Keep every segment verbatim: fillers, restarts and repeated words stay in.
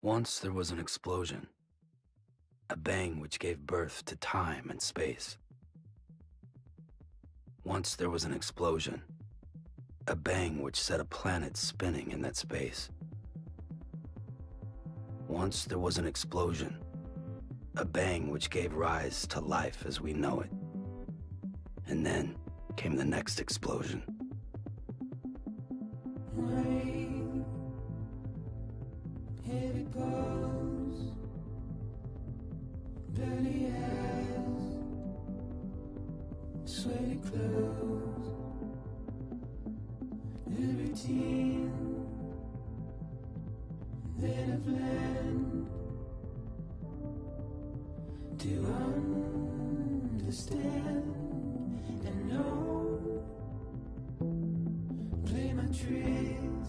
Once there was an explosion, a bang which gave birth to time and space. Once there was an explosion, a bang which set a planet spinning in that space. Once there was an explosion, a bang which gave rise to life as we know it. And then came the next explosion. Rain, here it goes, dirty eyes, sweaty clothes, the routine, then I've learned to understand and know. Play my tricks,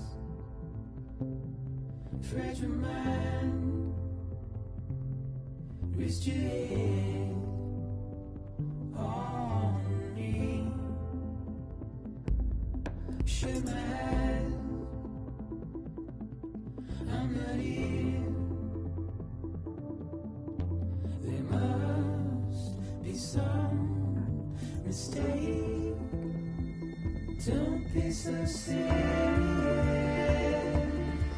fragile mind, risk your head on me. Shut my eyes, I'm not here. There must be some mistake. Don't be so serious.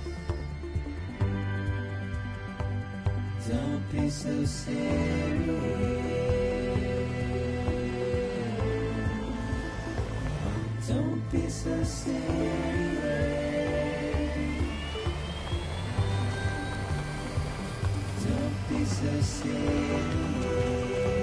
Don't be so serious. Don't be so serious. Don't be so serious.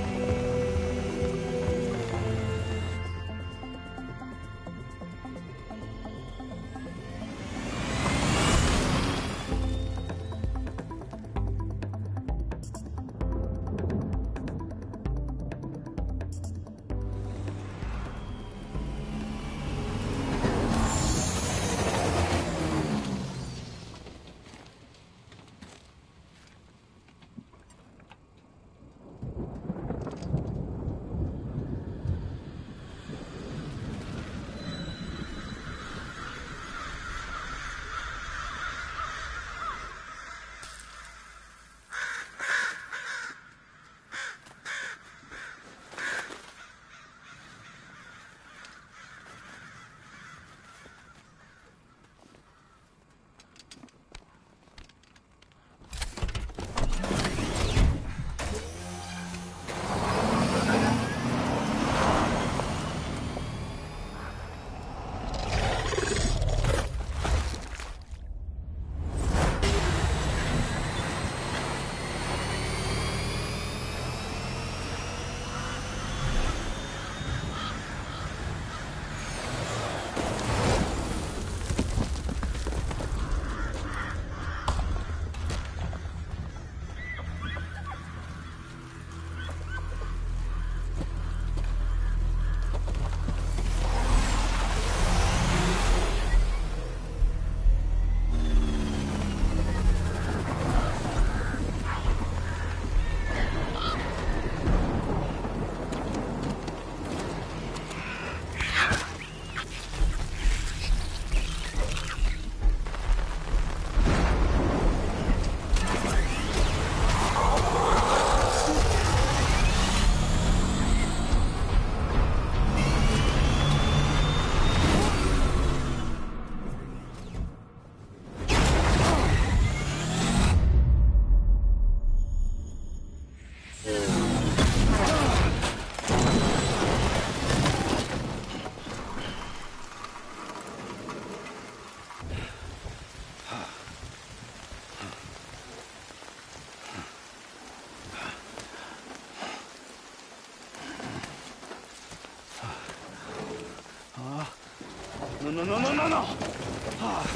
No, no, no, no, no, no! Ah,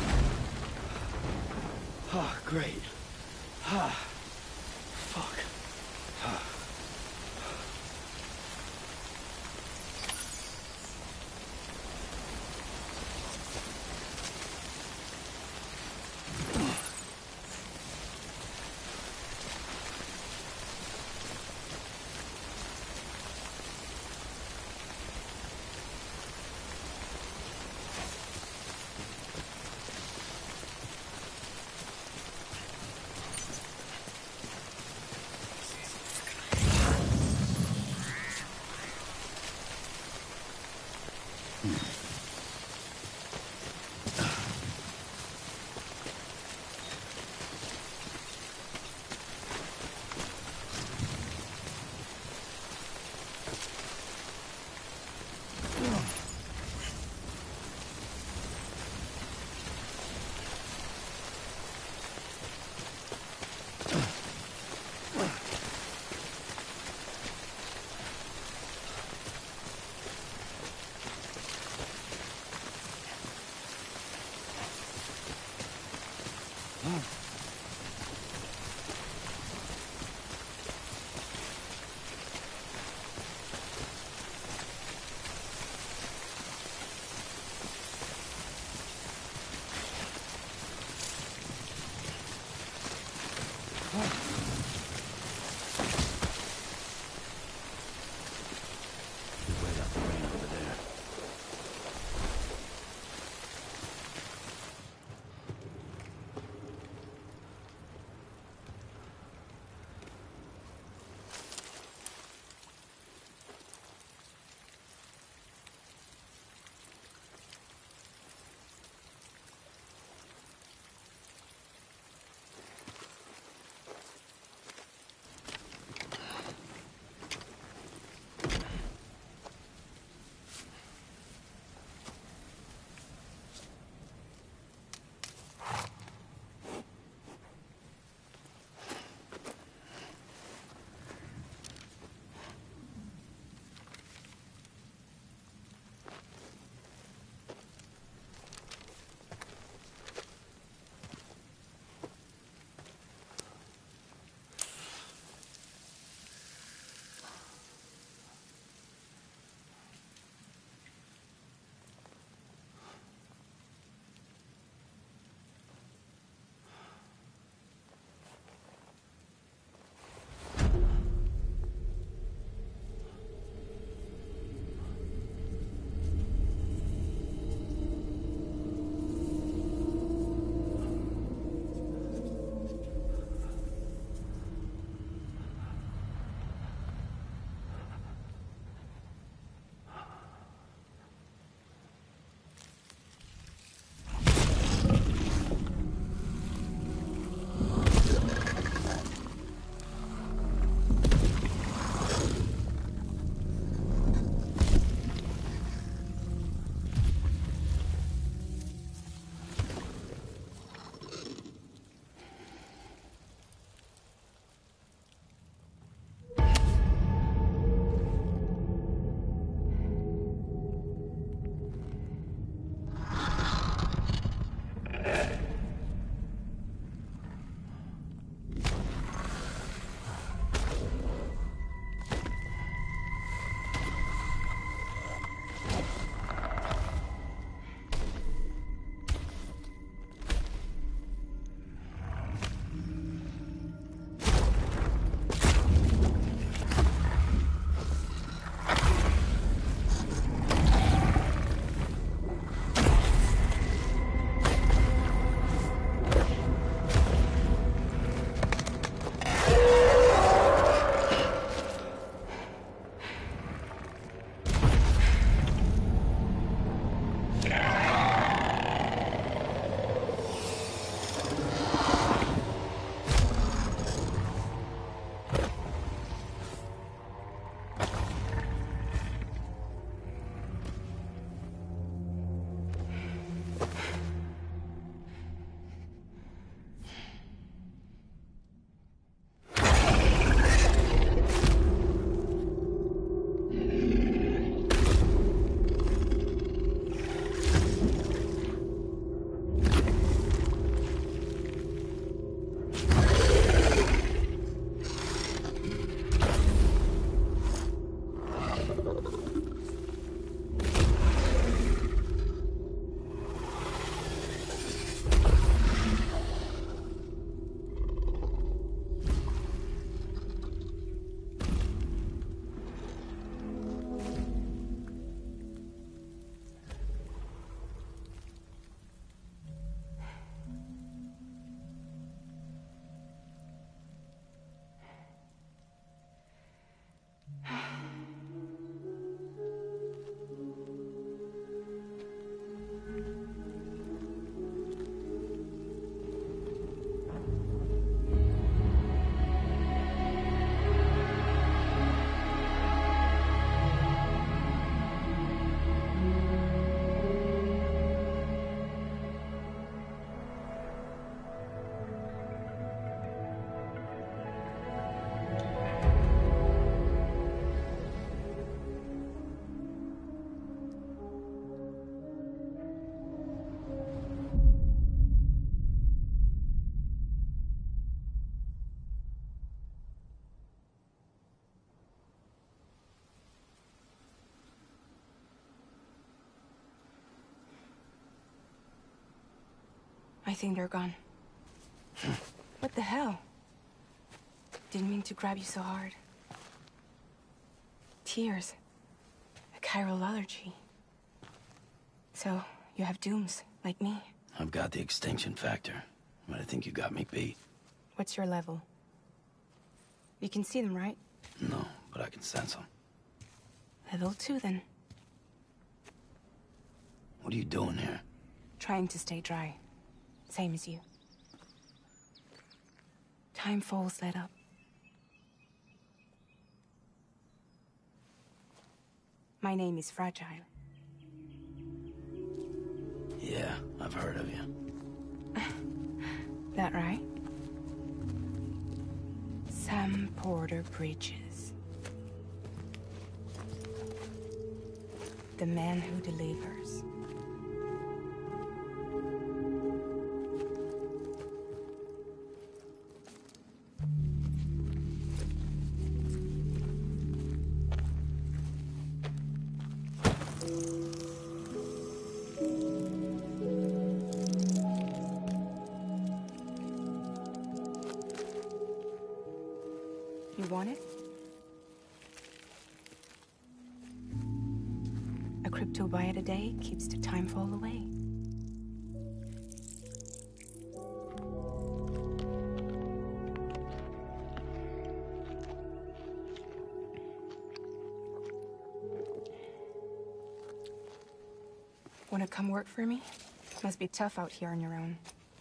ah, great. Ah, fuck. Ah. I think they're gone. What the hell? Didn't mean to grab you so hard. Tears. A chiral allergy. So, you have dooms, like me. I've got the extinction factor, but I think you got me beat. What's your level? You can see them, right? No, but I can sense them. Level two, then. What are you doing here? Trying to stay dry. Same as you. Time falls let up. My name is Fragile. Yeah, I've heard of you. That right? Sam Porter Bridges. The man who delivers. You want it? A crypto byte a day keeps the time fall away. Wanna come work for me? Must be tough out here on your own.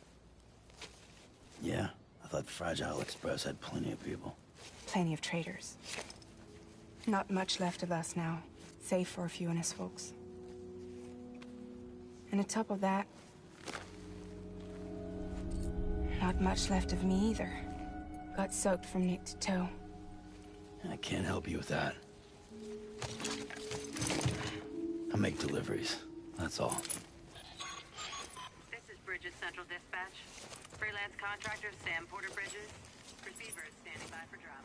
Yeah, I thought Fragile Express had plenty of people. Plenty of traitors. Not much left of us now, save for a few honest folks. And on top of that, not much left of me either. Got soaked from neck to toe. I can't help you with that. I make deliveries, that's all. This is Bridges Central Dispatch. Freelance contractor Sam Porter Bridges. Receiver is standing by for drop.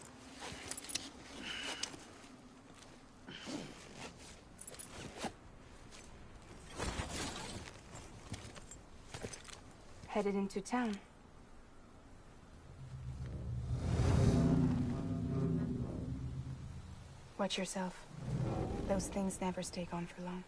Headed into town. Watch yourself. Those things never stay gone for long.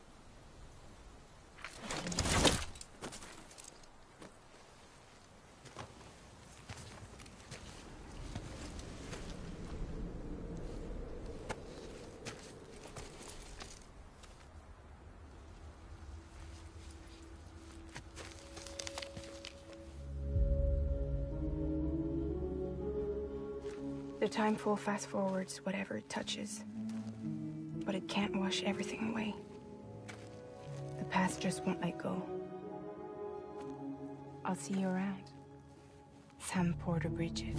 The time full fast forwards whatever it touches. But it can't wash everything away. The past just won't let go. I'll see you around. Sam Porter Bridges.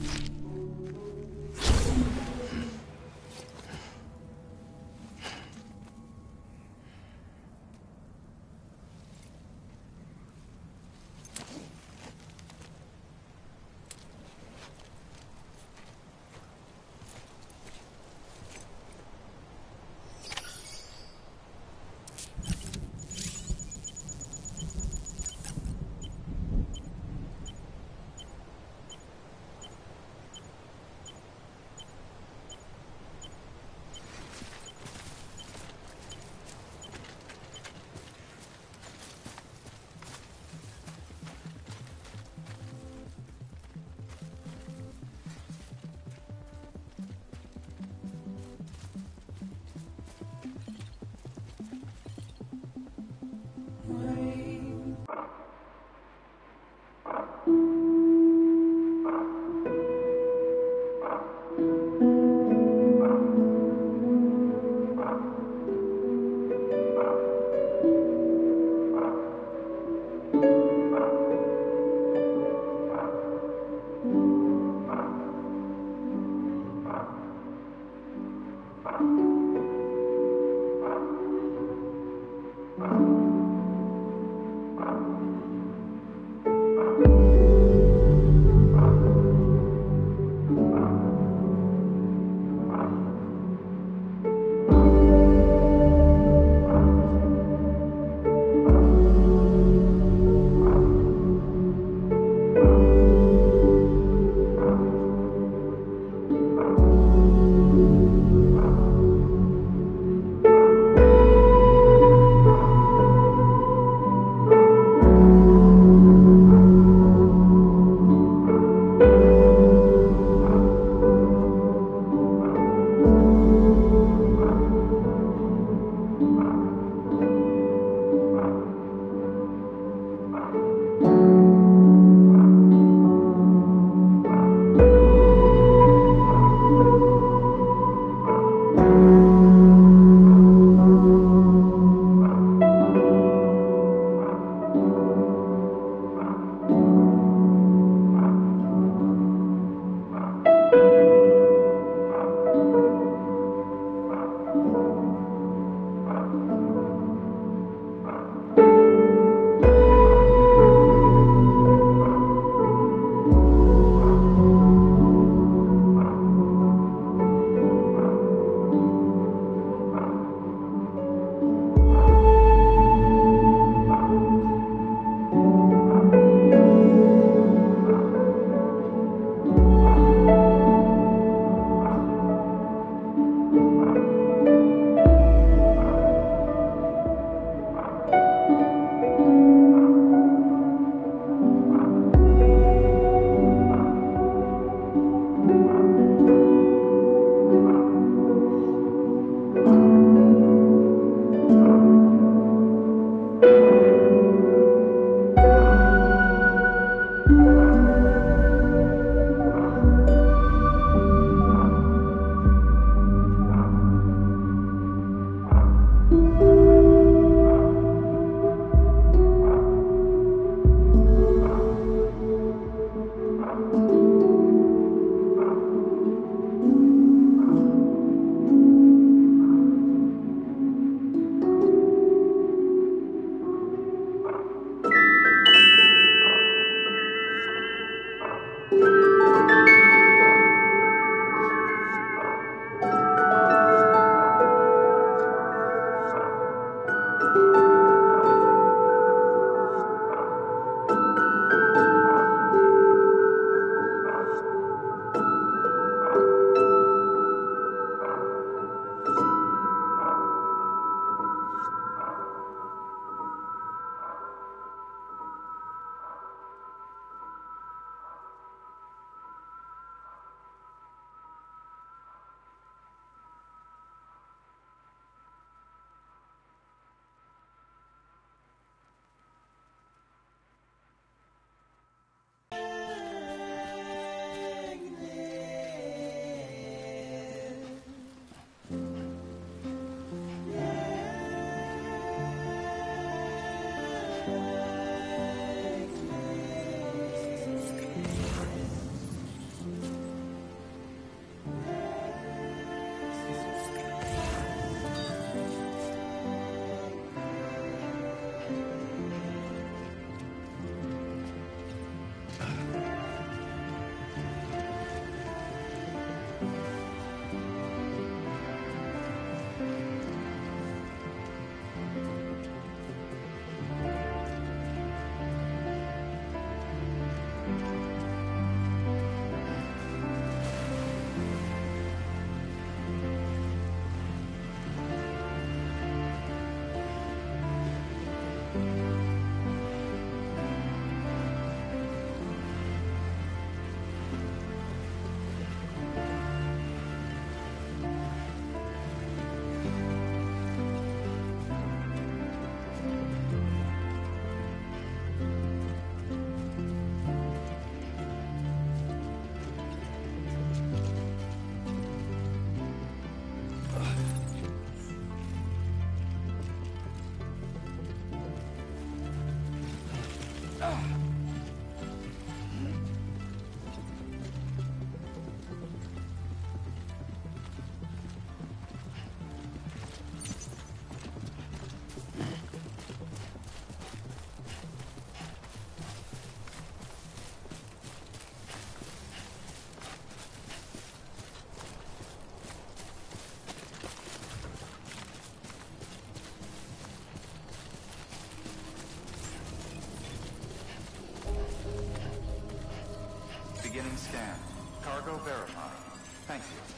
Beginning scan. Cargo verified. Thank you.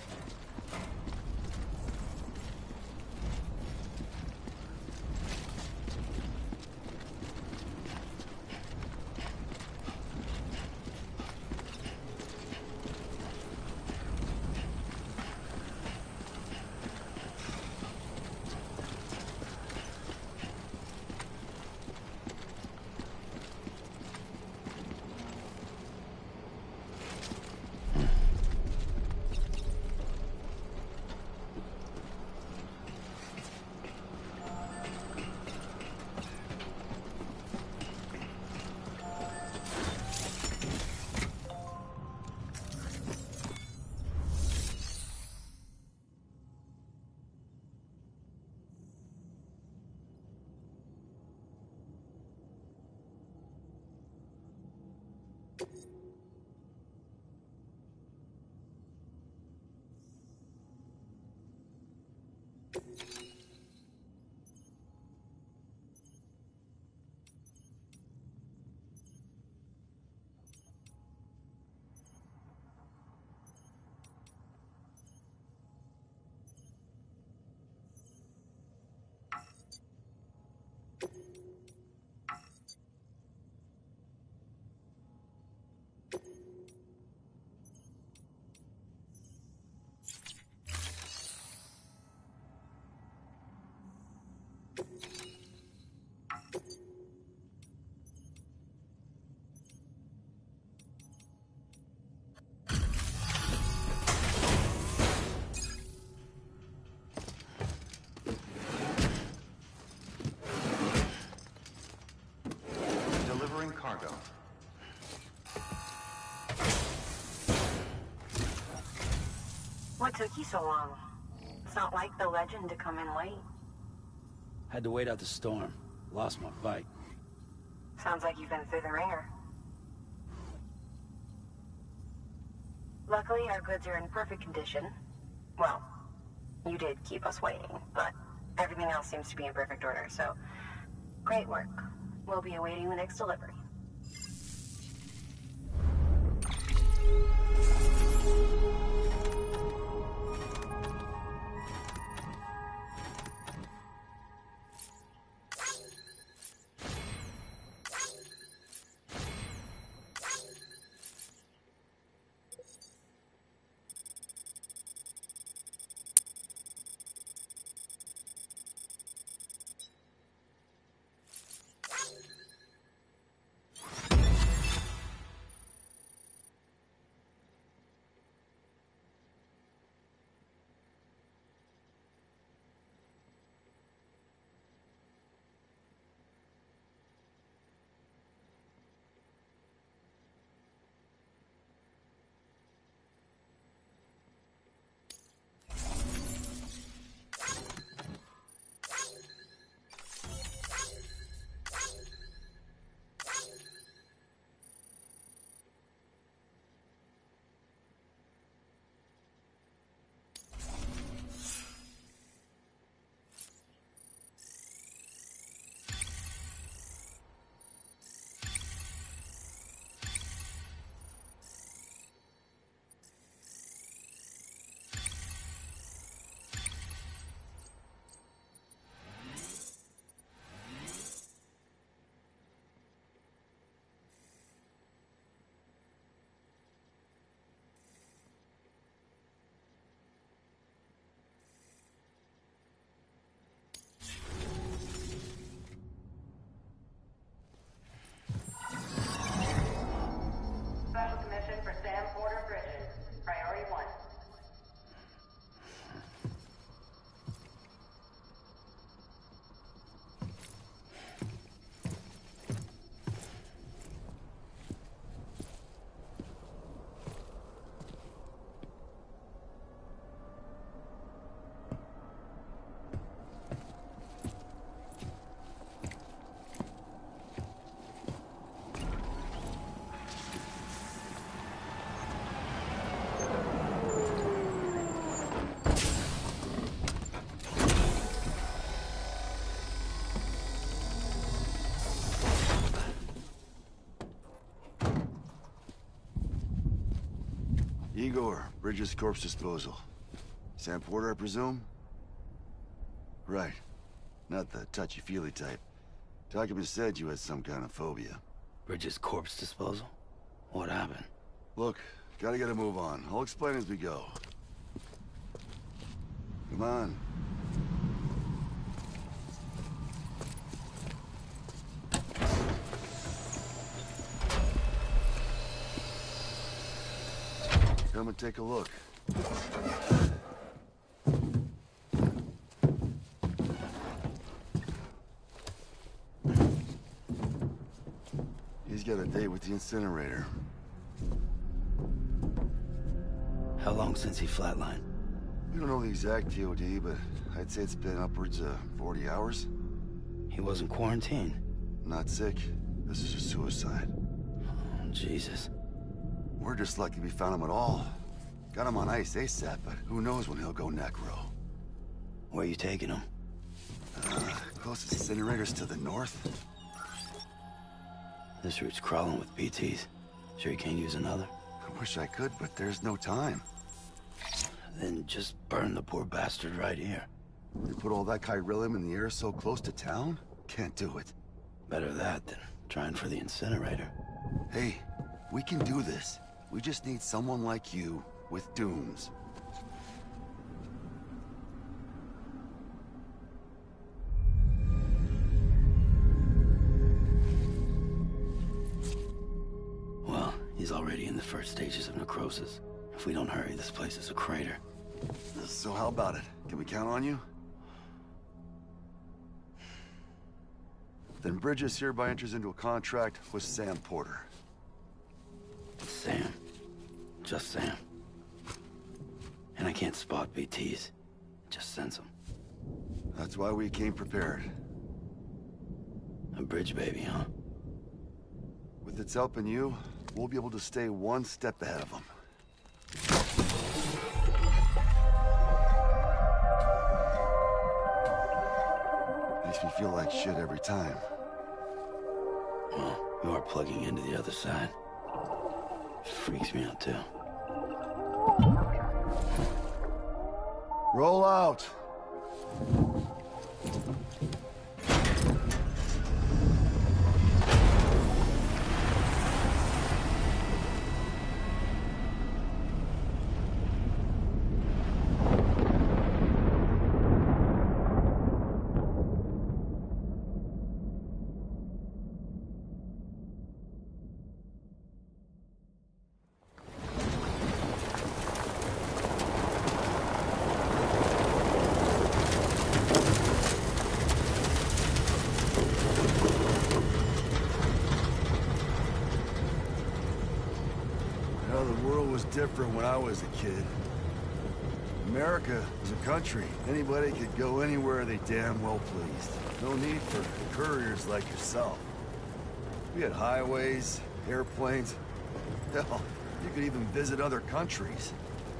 Cargo. What took you so long? It's not like the legend to come in late. Had to wait out the storm. Lost my fight. Sounds like you've been through the ringer. Luckily, our goods are in perfect condition. Well, you did keep us waiting, but everything else seems to be in perfect order, so great work. We'll be awaiting the next delivery. Igor, Bridges Corpse Disposal. Sam Porter, I presume? Right. Not the touchy-feely type. Documents said you had some kind of phobia. Bridges corpse disposal? What happened? Look, gotta get a move on. I'll explain as we go. Come on. Come and take a look. He's got a date with the incinerator. How long since he flatlined? We don't know the exact T O D, but I'd say it's been upwards of forty hours. He wasn't quarantined. Not sick. This is a suicide. Oh, Jesus. We're just lucky we found him at all. Got him on ice ASAP, but who knows when he'll go necro. Where you taking him? Uh, closest incinerators to the north. This route's crawling with B Ts. Sure you can't use another? I wish I could, but there's no time. Then just burn the poor bastard right here. They put all that chiralium in the air so close to town? Can't do it. Better that than trying for the incinerator. Hey, we can do this. We just need someone like you with dooms. Well, he's already in the first stages of necrosis. If we don't hurry, this place is a crater. So how about it? Can we count on you? Then Bridges hereby enters into a contract with Sam Porter. Sam. Just Sam. And I can't spot B Ts. Just sense them. That's why we came prepared. A bridge baby, huh? With its help and you, we'll be able to stay one step ahead of them. Makes me feel like shit every time. Well, you are plugging into the other side. Freaks me out, too. Roll out! Different when I was a kid. America was a country. Anybody could go anywhere they damn well pleased. No need for couriers like yourself. We had highways, airplanes. Hell, you could even visit other countries.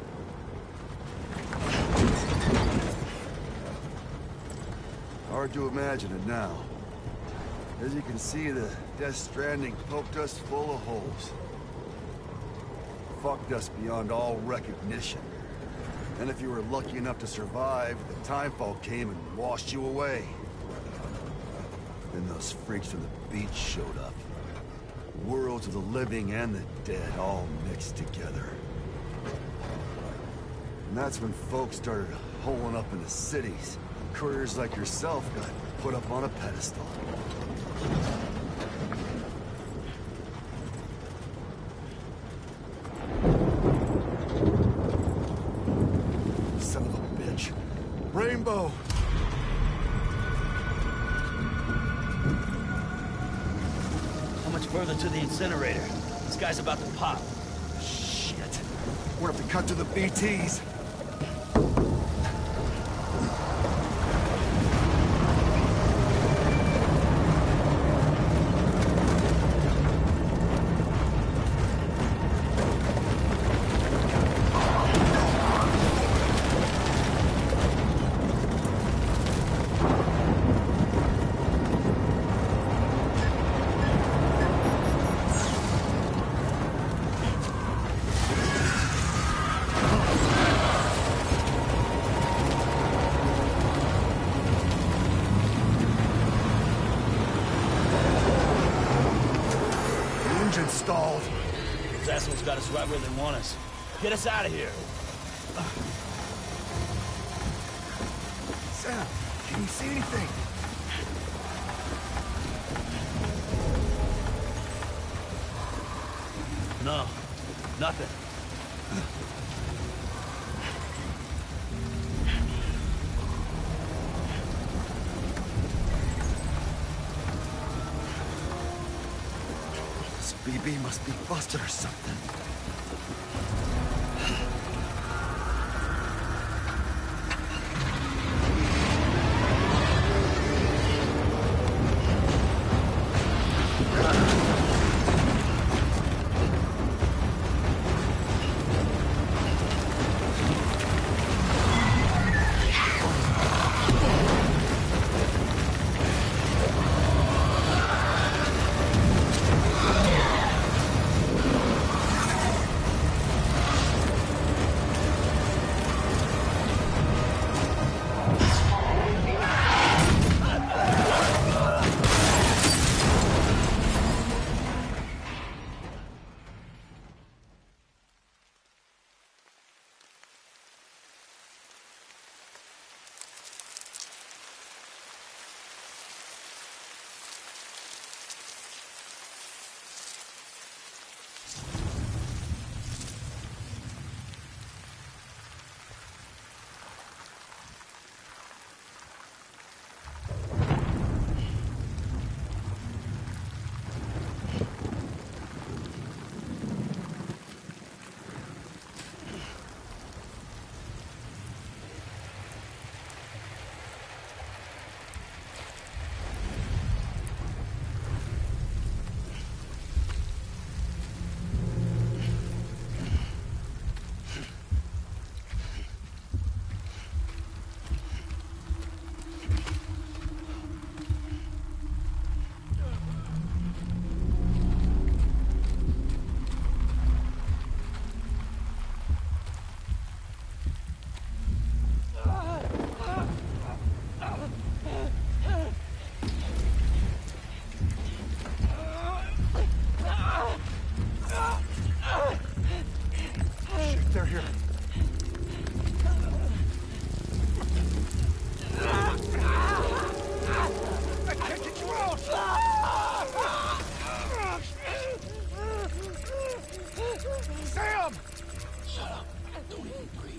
Hard to imagine it now. As you can see, the Death Stranding poked us full of holes. Fucked us beyond all recognition. And if you were lucky enough to survive, the timefall came and washed you away. Then those freaks from the beach showed up. Worlds of the living and the dead all mixed together. And that's when folks started holing up in the cities. Couriers like yourself got put up on a pedestal. Rainbow! How much further to the incinerator? This guy's about to pop. Shit. We're gonna have to cut to the B Ts. stalled. Those assholes got us right where they want us. Get us out of here. Sam, can you see anything? No, nothing. This B B must be busted or something. They're here. I can't get you out! Sam! Shut up. Don't even breathe.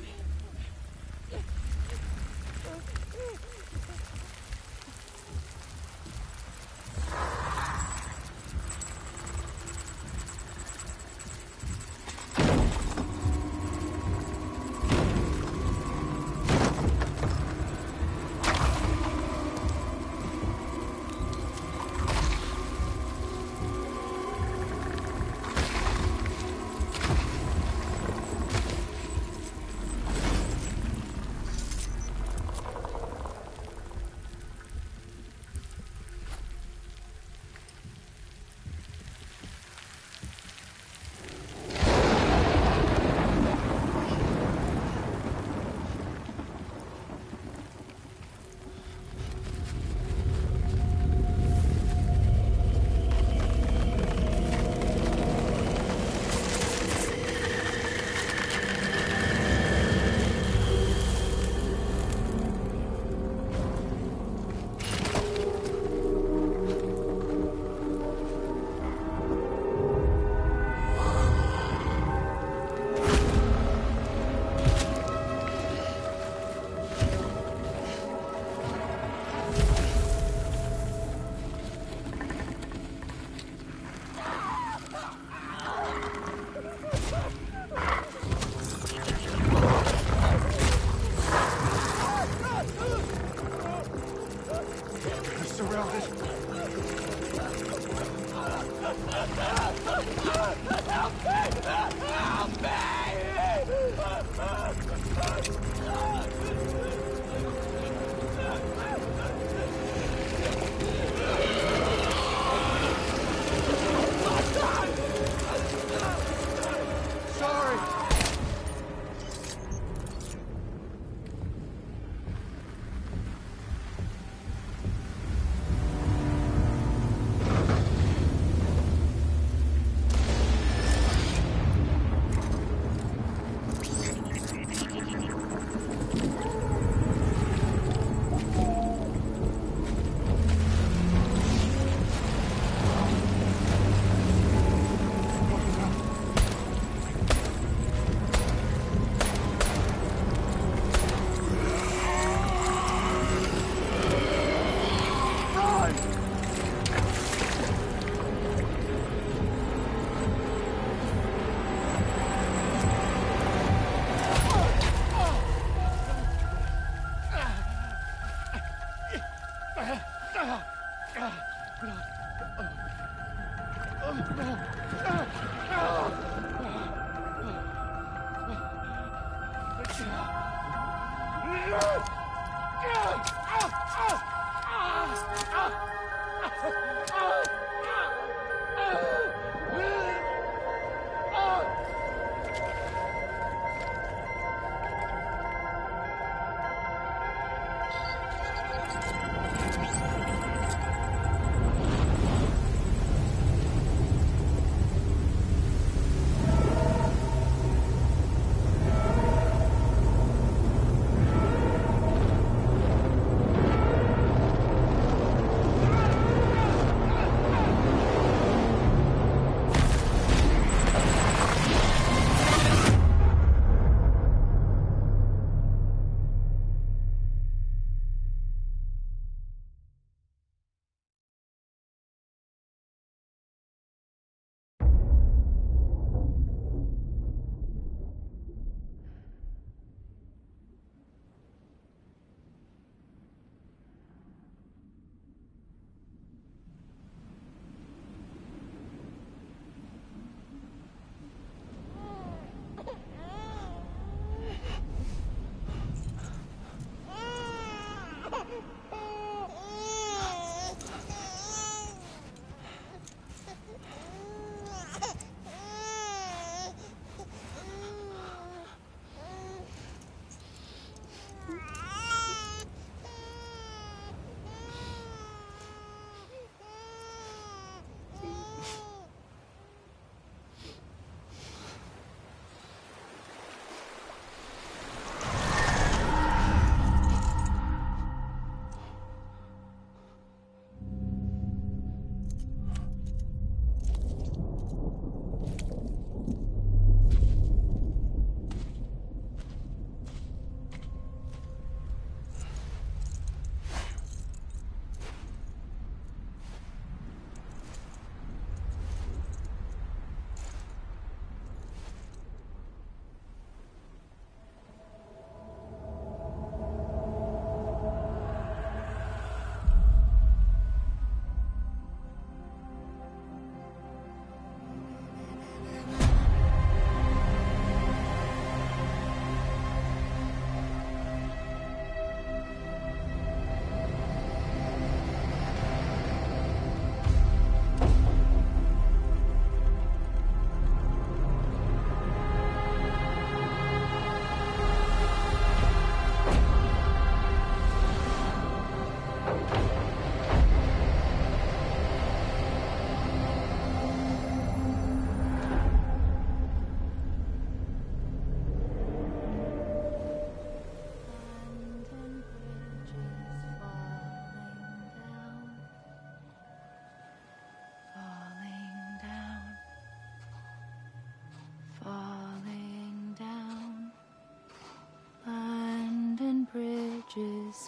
bridges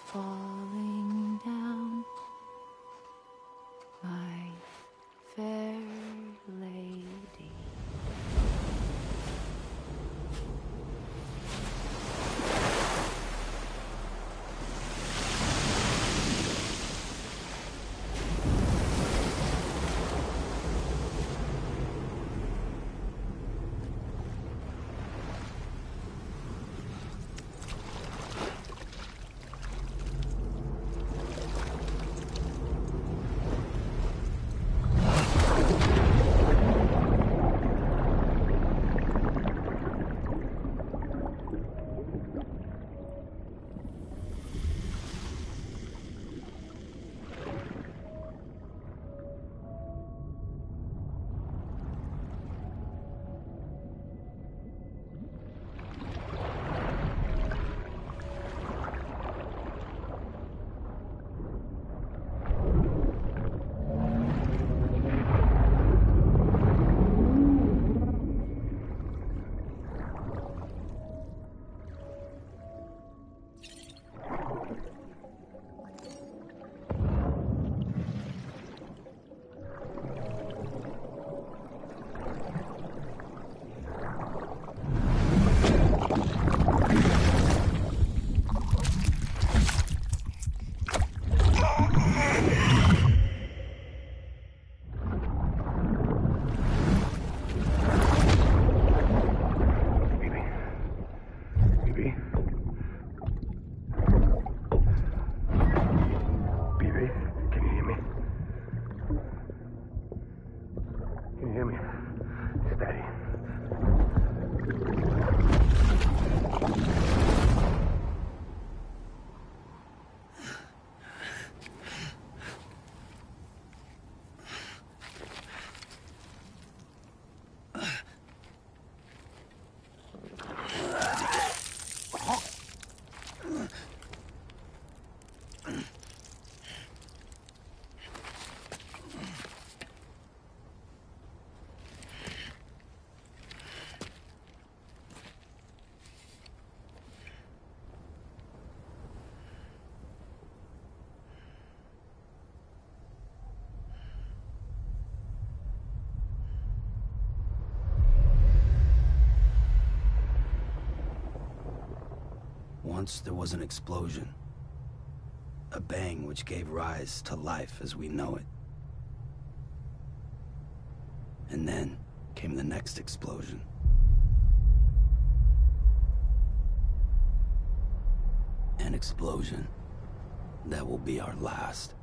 falling down, my fair lady. Jimmy, steady. Once there was an explosion. A bang which gave rise to life as we know it. And then came the next explosion. An explosion that will be our last.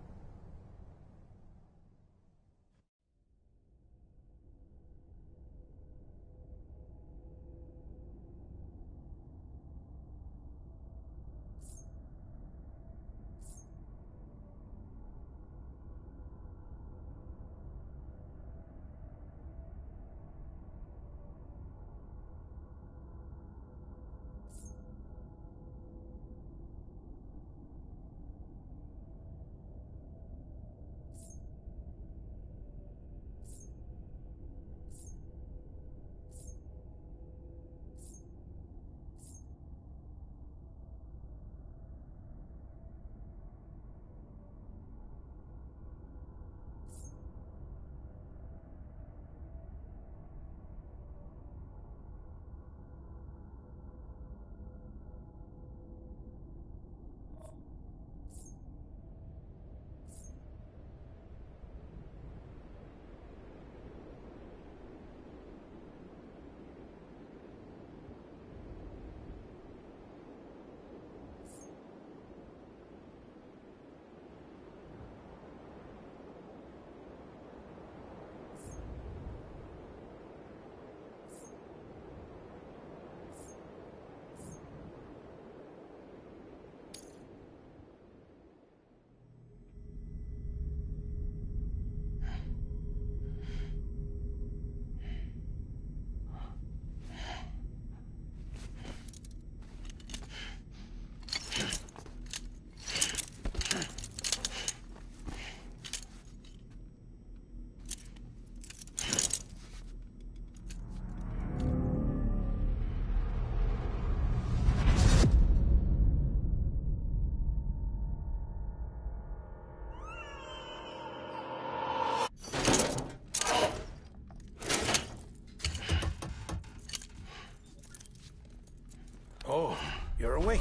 Oh, you're awake.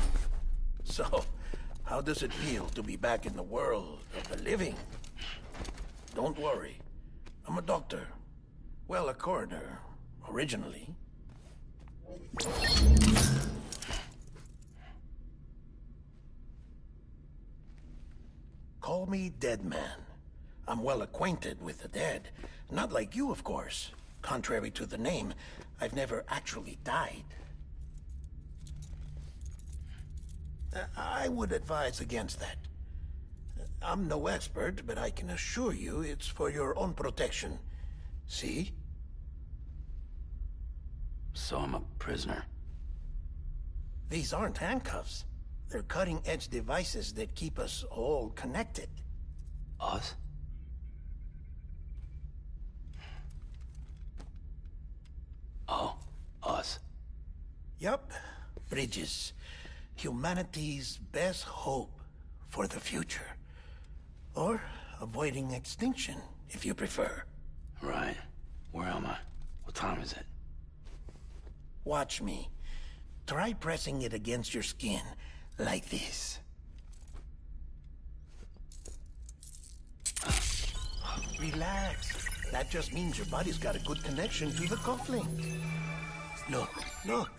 So, how does it feel to be back in the world of the living? Don't worry. I'm a doctor. Well, a coroner, originally. Call me Dead Man. I'm well acquainted with the dead. Not like you, of course. Contrary to the name, I've never actually died. I would advise against that. I'm no expert, but I can assure you it's for your own protection. See? So I'm a prisoner? These aren't handcuffs. They're cutting-edge devices that keep us all connected. Us? Oh, us. Yup. Bridges. Humanity's best hope for the future. Or avoiding extinction, if you prefer. Right. Where am I? What time is it? Watch me. Try pressing it against your skin, like this. Relax. That just means your body's got a good connection to the cufflink. Look, look.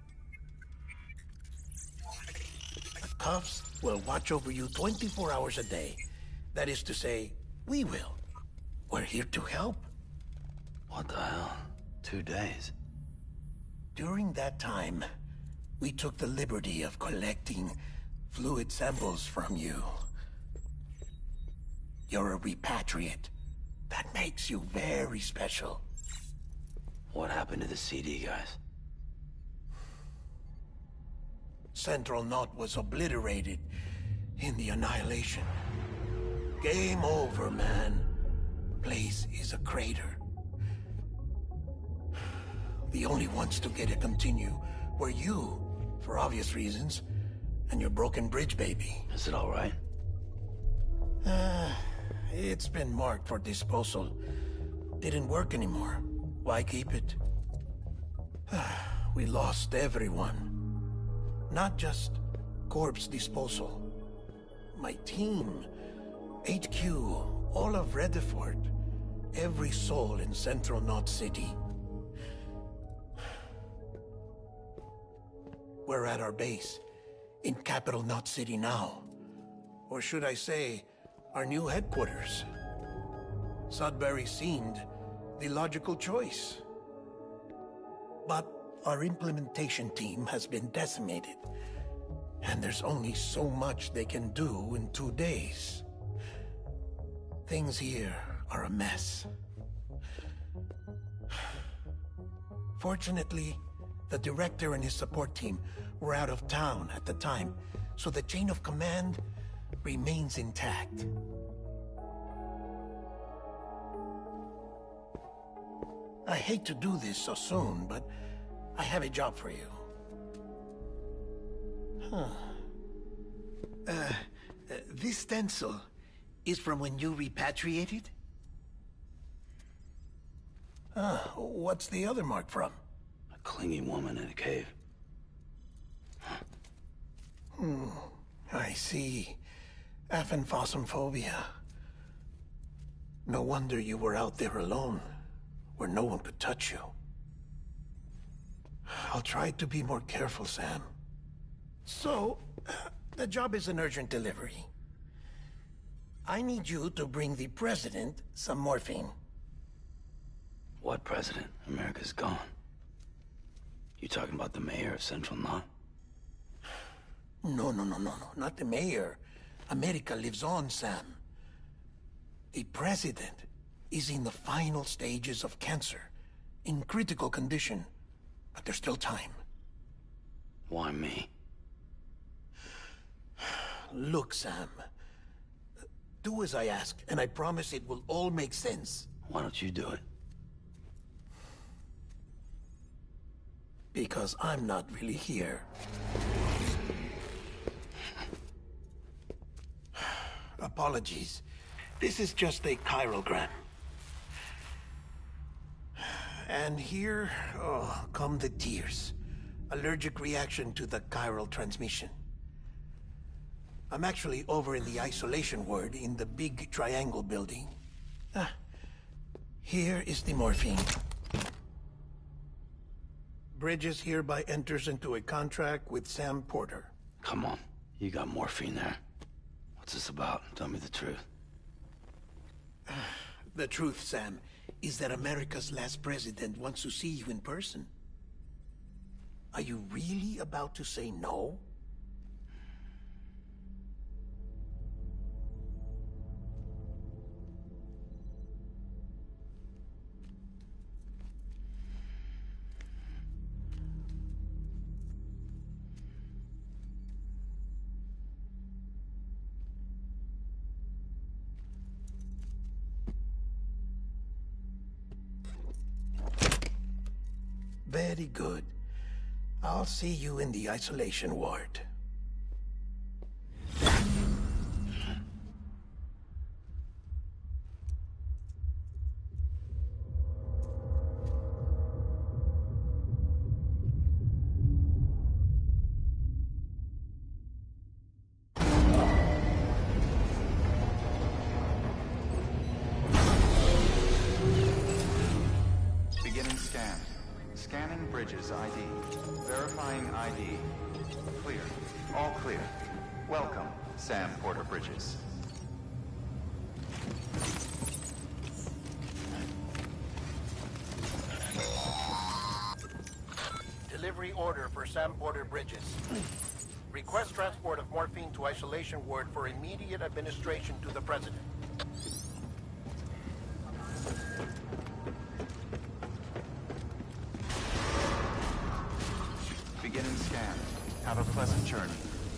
The cuffs will watch over you twenty-four hours a day. That is to say, we will. We're here to help. What the hell? Two days? During that time, we took the liberty of collecting fluid samples from you. You're a repatriate. That makes you very special. What happened to the C D guys? Central Knot was obliterated in the Annihilation. Game over, man. Place is a crater. The only ones to get to continue were you, for obvious reasons, and your broken bridge baby. Is it all right? Uh, it's been marked for disposal. Didn't work anymore. Why keep it? We lost everyone. Not just corpse disposal. My team, H Q, all of Redefort, every soul in Central Knot City. We're at our base, in Capital Knot City now. Or should I say, our new headquarters. Sudbury seemed the logical choice. But our implementation team has been decimated, and there's only so much they can do in two days. Things here are a mess. Fortunately, the director and his support team were out of town at the time, so the chain of command remains intact. I hate to do this so soon, but I have a job for you. Huh. Uh, uh, this stencil is from when you repatriated? Ah, what's the other mark from? A clingy woman in a cave. Hmm, I see. Aphenphosmphobia. No wonder you were out there alone, where no one could touch you. I'll try to be more careful, Sam. So, the job is an urgent delivery. I need you to bring the president some morphine. What president? America's gone. You talking about the mayor of Central Knot? No, no, no, no, no. Not the mayor. America lives on, Sam. The president is in the final stages of cancer, in critical condition, but there's still time. Why me? Look, Sam. Do as I ask, and I promise it will all make sense. Why don't you do it? Because I'm not really here. Apologies. This is just a chirogram. And here, oh, come the tears. Allergic reaction to the chiral transmission. I'm actually over in the isolation ward in the big triangle building. Ah, here is the morphine. Bridges hereby enters into a contract with Sam Porter. Come on, you got morphine there. What's this about? Tell me the truth. The truth, Sam, is that America's last president wants to see you in person. Are you really about to say no? Very good. I'll see you in the isolation ward. Beginning scan. Scanning Bridges I D. Verifying I D. Clear. All clear. Welcome, Sam Porter Bridges. delivery order for Sam Porter Bridges. Request transport of morphine to isolation ward for immediate administration to the President. Beginning scan. Have a pleasant journey.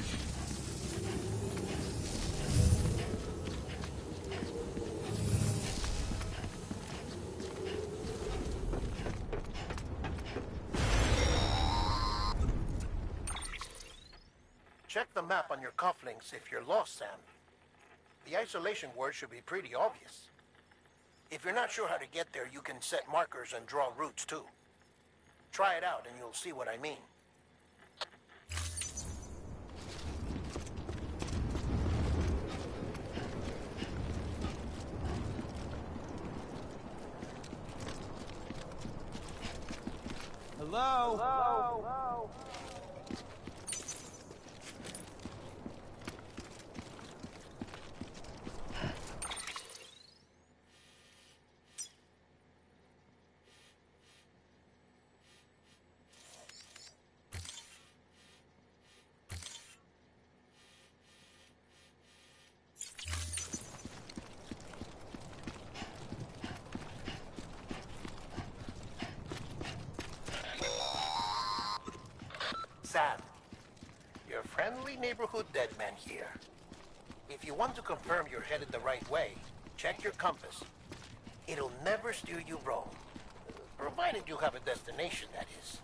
Check the map on your cufflinks if you're lost, Sam. The isolation word should be pretty obvious. If you're not sure how to get there, you can set markers and draw routes too. Try it out and you'll see what I mean. Hello? Hello? Hello? Sam, your friendly neighborhood dead man here. If you want to confirm you're headed the right way, check your compass. It'll never steer you wrong. Provided you have a destination, that is.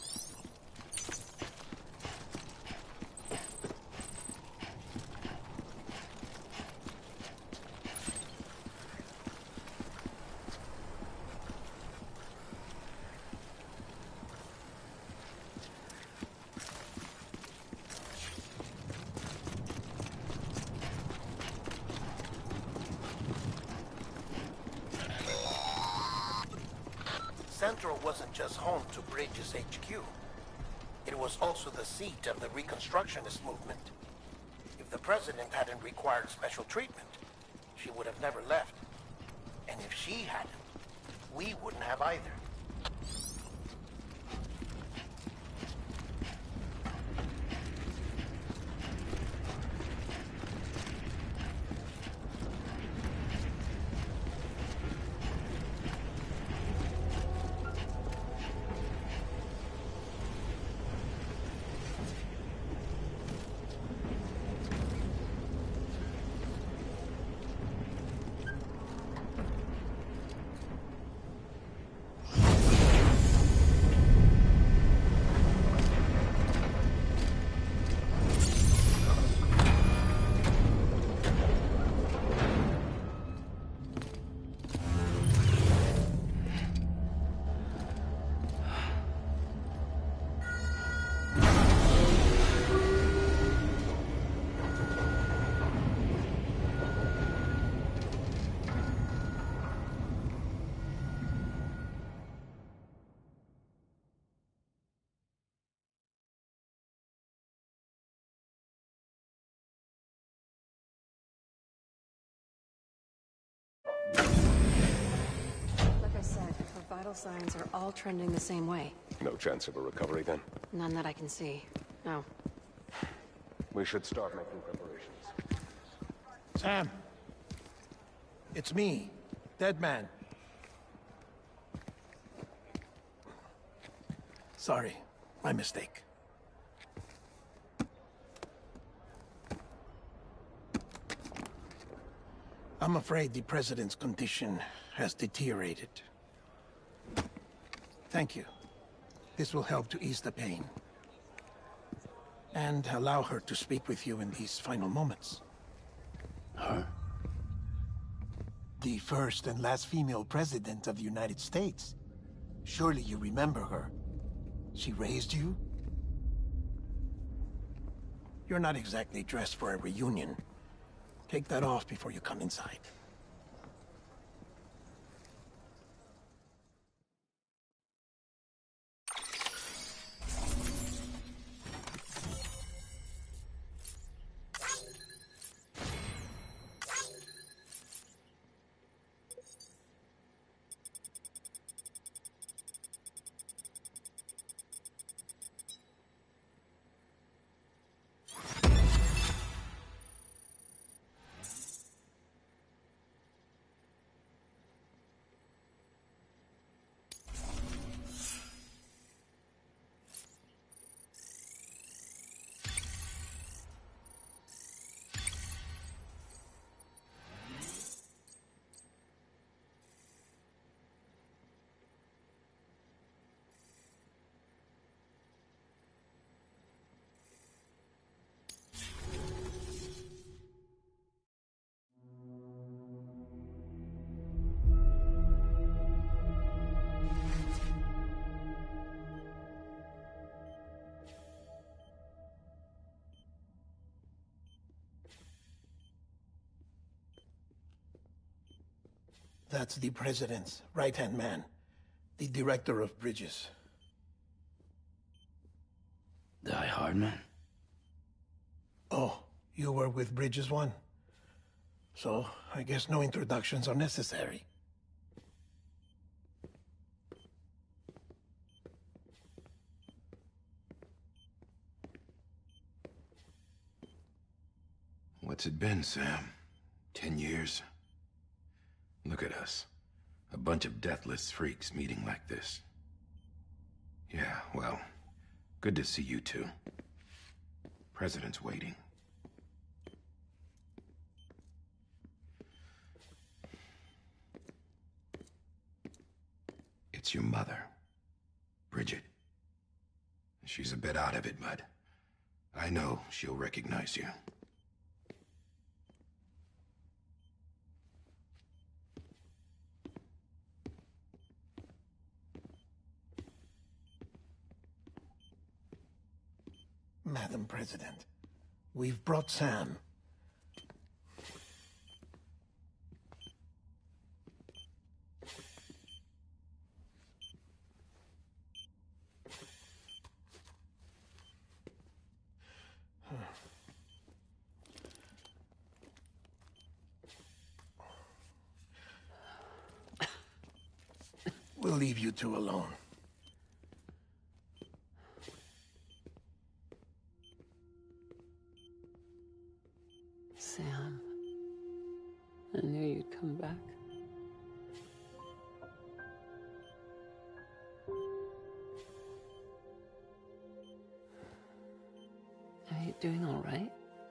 Central wasn't just home to Bridges H Q. It was also the seat of the Reconstructionist movement. If the president hadn't required special treatment, she would have never left. And if she hadn't, we wouldn't have either. Like I said, her vital signs are all trending the same way. No chance of a recovery then? None that I can see. No. We should start making preparations. Sam. It's me, Dead Man. Sorry, my mistake. I'm afraid the President's condition has deteriorated. Thank you. This will help to ease the pain. And allow her to speak with you in these final moments. Her? The first and last female president of the United States. Surely you remember her. She raised you? You're not exactly dressed for a reunion. Take that off before you come inside. That's the President's right-hand man, the Director of Bridges. Die Hardman? Oh, you were with Bridges One? So, I guess no introductions are necessary. What's it been, Sam? Ten years? Look at us. A bunch of deathless freaks meeting like this. Yeah, well, good to see you two. President's waiting. It's your mother, Bridget. She's a bit out of it, but I know she'll recognize you. Madam President, we've brought Sam. We'll leave you two alone. Sam, I knew you'd come back. Are you doing all right?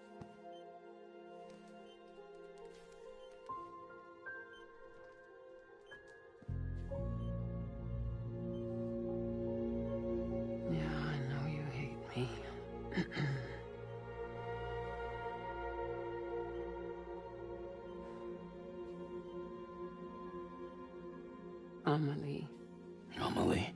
Yeah, I know you hate me. Amelie. Amelie?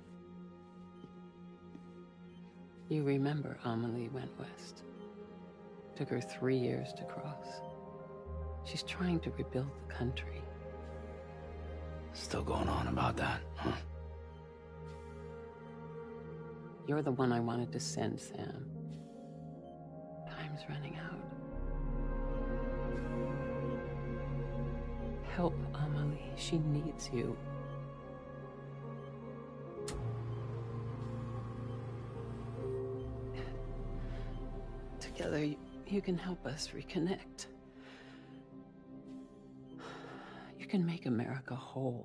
You remember Amelie went west. Took her three years to cross. She's trying to rebuild the country. Still going on about that, huh? You're the one I wanted to send, Sam. Time's running out. Help Amelie. She needs you. Together, you, you can help us reconnect. You can make America whole.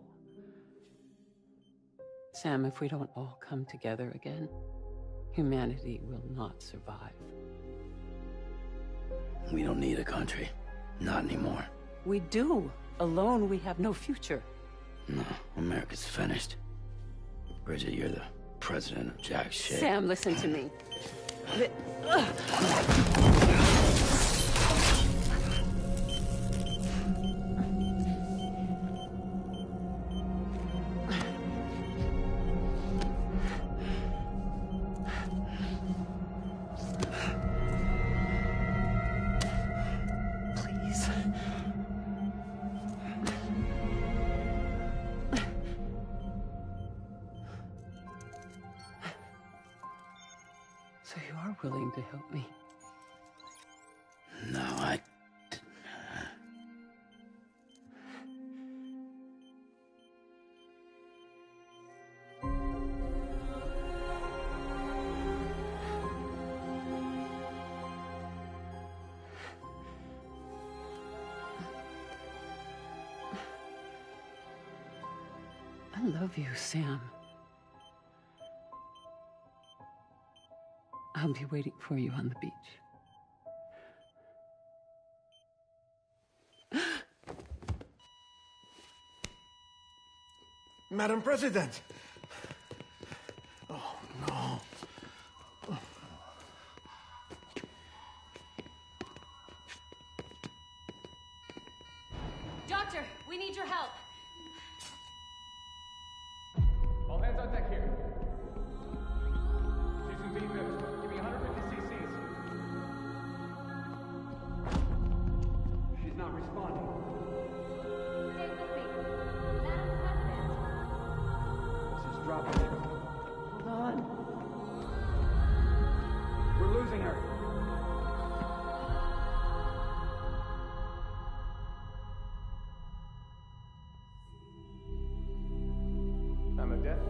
Sam, if we don't all come together again, humanity will not survive. We don't need a country. Not anymore. We do. Alone, we have no future. No, America's finished. Bridget, you're the president of jack shit. Sam, listen to me. The, ugh. Please. So you are willing to help me? No, I... I love you, Sam. I'll be waiting for you on the beach. Madam President! Oh, no. Doctor, we need your help. All hands on deck here. Season B fifth. Give me one hundred fifty cc's. She's not responding. Stay with me. properly. Hold on. We're losing her. I'm a death.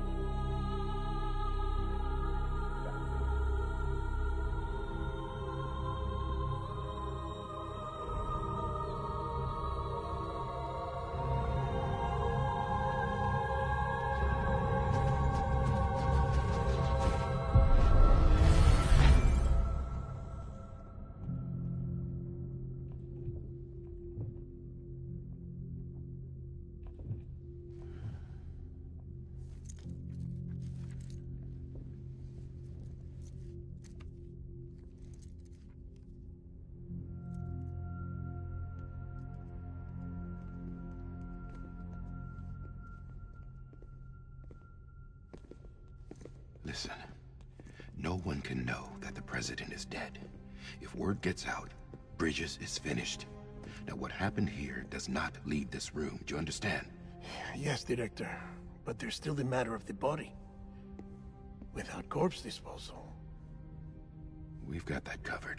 Listen, no one can know that the president is dead. If word gets out, Bridges is finished. Now, what happened here does not leave this room. Do you understand? Yes, Director. But there's still the matter of the body. Without corpse disposal. We've got that covered.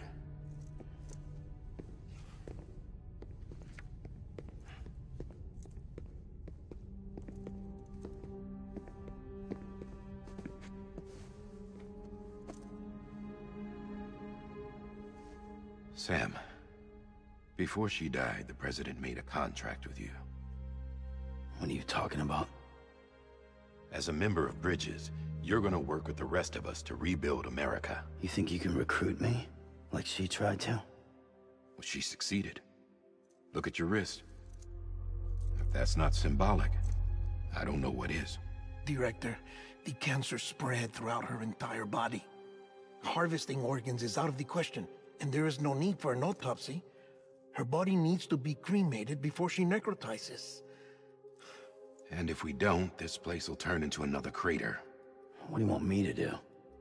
Sam, before she died, the president made a contract with you. What are you talking about? As a member of Bridges, you're gonna work with the rest of us to rebuild America. You think you can recruit me? Like she tried to? Well, she succeeded. Look at your wrist. If that's not symbolic, I don't know what is. Director, the cancer spread throughout her entire body. Harvesting organs is out of the question, and there is no need for an autopsy. Her body needs to be cremated before she necrotizes. And if we don't, this place will turn into another crater. What do you want me to do?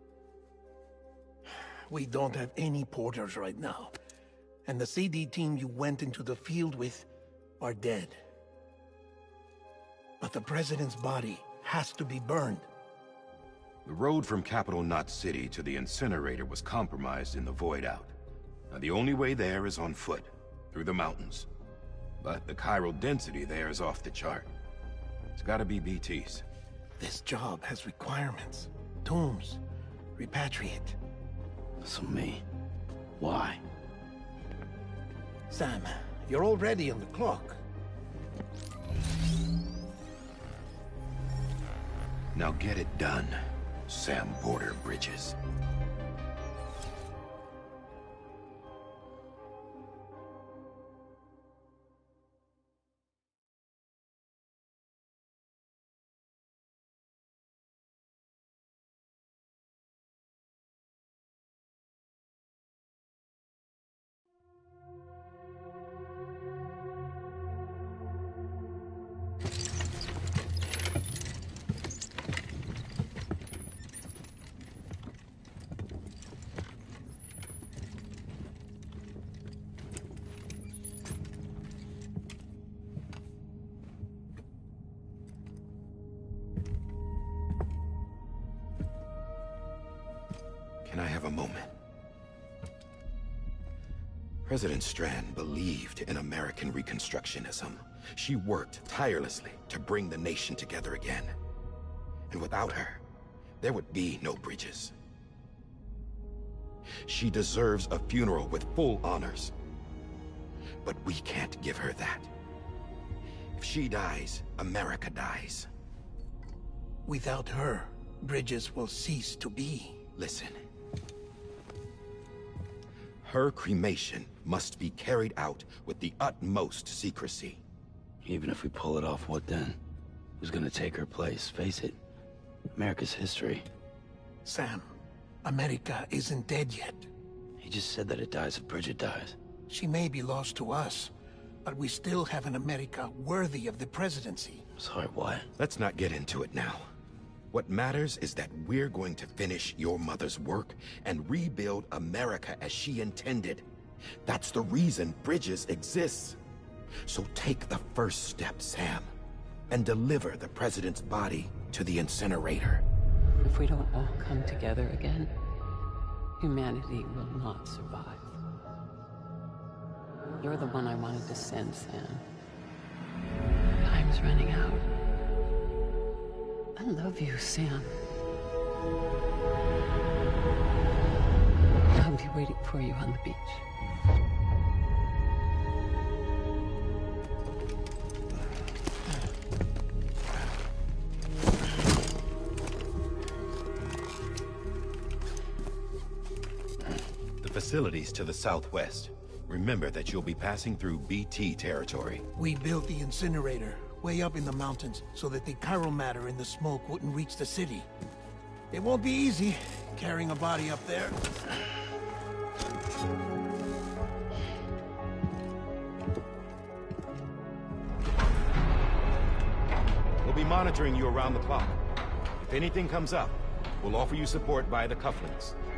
We don't have any porters right now. And the C D team you went into the field with are dead. But the president's body has to be burned. The road from Capital Knot City to the incinerator was compromised in the void out. Now, the only way there is on foot, through the mountains. But the chiral density there is off the chart. It's gotta be B T's. This job has requirements. Tombs. Repatriate. So me. Why? Sam, you're already on the clock. Now get it done, Sam Porter Bridges. Can I have a moment? President Strand believed in American Reconstructionism. She worked tirelessly to bring the nation together again. And without her, there would be no Bridges. She deserves a funeral with full honors. But we can't give her that. If she dies, America dies. Without her, Bridges will cease to be. Listen. Her cremation must be carried out with the utmost secrecy. Even if we pull it off, what then? Who's gonna take her place? Face it, America's history. Sam, America isn't dead yet. He just said that it dies if Bridget dies. She may be lost to us, but we still have an America worthy of the presidency. Sorry, what? Let's not get into it now. What matters is that we're going to finish your mother's work and rebuild America as she intended. That's the reason Bridges exists. So take the first step, Sam, and deliver the president's body to the incinerator. If we don't all come together again, humanity will not survive. You're the one I wanted to send, Sam. Time's running out. I love you, Sam. I'll be waiting for you on the beach. The facility's to the southwest. Remember that you'll be passing through B T territory. We built the incinerator way up in the mountains so that the chiral matter in the smoke wouldn't reach the city. It won't be easy carrying a body up there. We'll be monitoring you around the clock. If anything comes up, we'll offer you support via the cufflinks.